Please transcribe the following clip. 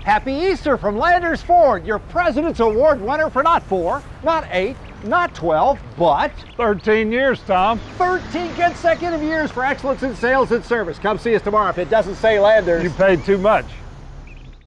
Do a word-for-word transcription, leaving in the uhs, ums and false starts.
Happy Easter from Landers Ford, your President's Award winner for not four, not eight, not twelve, but thirteen years, Tom. thirteen consecutive years for excellence in sales and service. Come see us tomorrow if it doesn't say Landers. You paid too much.